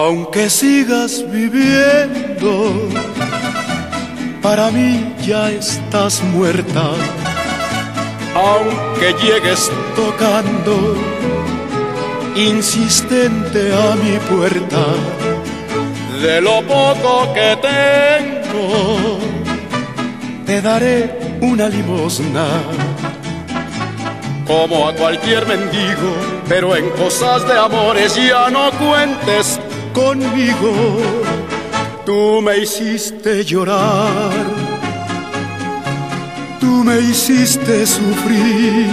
Aunque sigas viviendo, para mí ya estás muerta. Aunque llegues tocando, insistente a mi puerta, de lo poco que tengo, te daré una limosna. Como a cualquier mendigo, pero en cosas de amores ya no cuentes conmigo. Tú me hiciste llorar, tú me hiciste sufrir,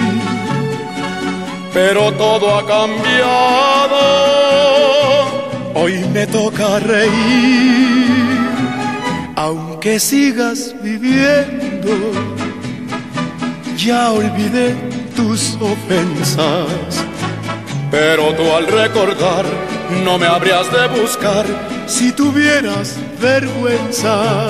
pero todo ha cambiado, hoy me toca reír. Aunque sigas viviendo, ya olvidé tus ofensas, pero tú al recordar no me habrías de buscar si tuvieras vergüenza.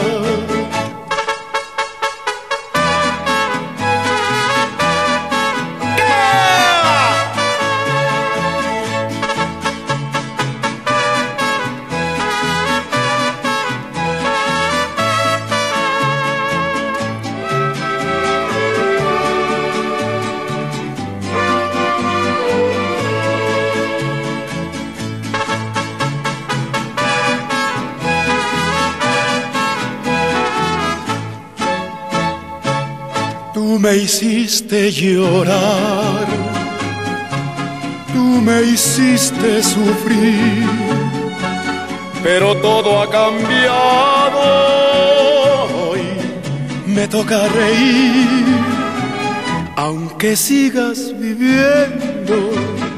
Tú me hiciste llorar, tú me hiciste sufrir, pero todo ha cambiado, hoy me toca reír. Aunque sigas viviendo,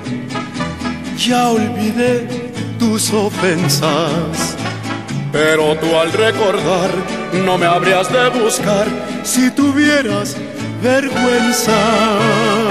ya olvidé tus ofensas, pero tú al recordar no me habrías de buscar si tuvieras vergüenza.